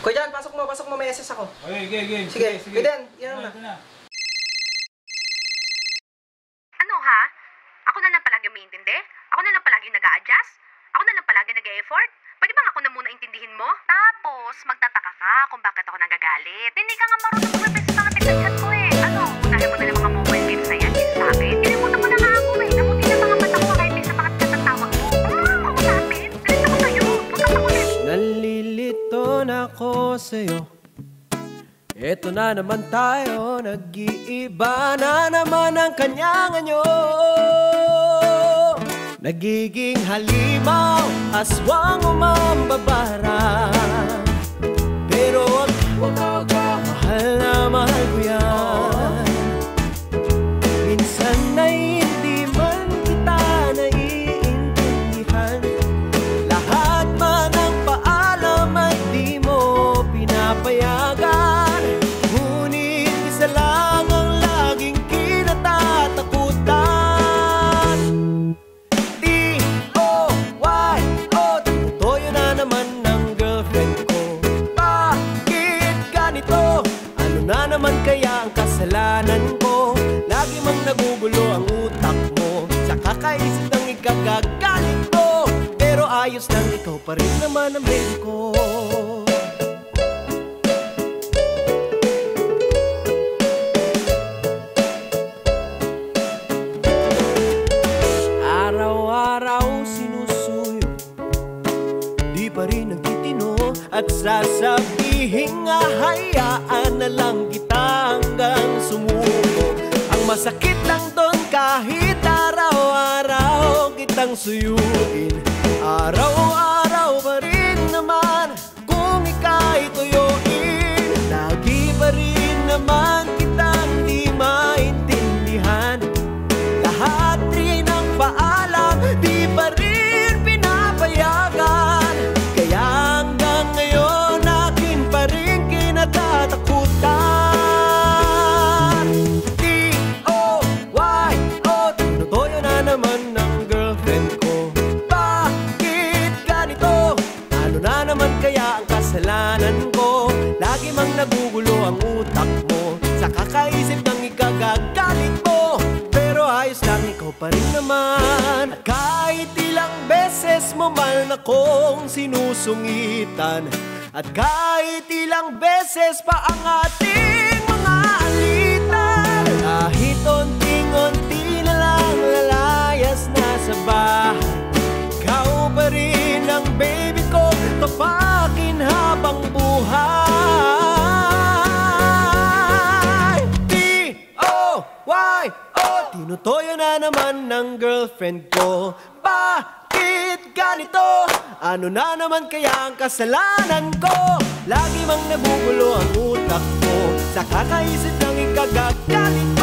Kuya Jan, pasok mo, may SS ako. Okay. Sige. Eden, yan na. Ano ha? Ako na lang palagi umiintindi? Ako na lang palagi nag-a-adjust? Ako na lang palagi nag-e-effort? Pwede bang ako na muna intindihin mo? Tapos, magtataka ka kung bakit ako nagagalit. Hindi ka nga marunong mag-reply sa mga pinag-chat ko eh. Ano, unahin mo na lang mga mobile games na yan sa akin. Kinimutan mo na nga ako eh. Namuti na mga mata ko kahit sa mga katatawag mo. Ako natin. Galit ako sa'yo. Huwag kang makulit. Nalilito na ako sa'yo. Eto na naman tayo, nag-iiba na naman ang kanyang anyo. Nagiging halimaw, aswang umambabara. Pero wag mahal na mahal ko yan. Minsan ay hindi man kita naiintindihan. Lahat man ang paalam ay di mo pinapayagan. Ngunit isa lang ang laging kinatatakutan. Toyo na naman ng girlfriend ko. Bakit ganito? Ano na naman kaya ang kasalanan ko? Lagi mang nagugulo ang utak mo sa kakaisip ng ikagagalit ko. Pero ayos lang, ikaw pa rin naman ang baby ko. Araw-araw sinusuyo, di pa rin nagtitino. At sasabihin nga hayaan na lang kita hanggang sumuko. Ang masakit lang doon kahit araw-araw kitang suyuin. Araw-araw pa rin naman kung ika'y tuyuin. Lagi pa rin naman kitang di maintindihan. Lahat rin ang paalam di pa rin pinapayagan. Kaya hanggang ngayon akin pa rin kinatatakutan. T-O-Y-O, tinutoyo na naman ng girlfriend ko. Bakit ganito? Ano na naman kaya ang kasalanan ko? Lagi mang nagugulo ang utak mo sa kakaisip ng ikagagalit mo. Pero ayos lang, ikaw pa rin naman. At kahit ilang beses mo man akong sinusungitan, at kahit ilang beses pa ang ating mga alitan, kahit unting-unti na lang lalayas na sa bahay, ikaw pa rin ang baby ko, tapakin habang buhay. T-O-Y-O, tinutoyo na naman ng girlfriend ko. Bakit ganito? Ano na naman kaya ang kasalanan ko? Lagi mang nagugulo ang utak ko sa kakaisip ng ikagagalit